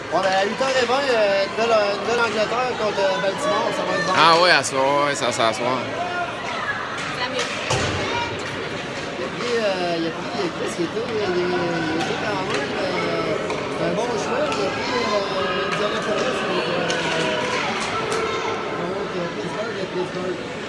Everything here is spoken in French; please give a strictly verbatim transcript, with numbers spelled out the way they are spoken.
Ouais, ben à huit heures vingt, euh, Nouvelle-Angleterre contre euh, Baltimore, ça va être bon. Ah oui, à soir, ouais, ça, ça à soir. Il a pris, euh, il a pris Chris, il était, il, il, il était quand même, euh, c'est un bon choix. Il a pris euh, Indianapolis, euh, euh, Pittsburgh, Pittsburgh.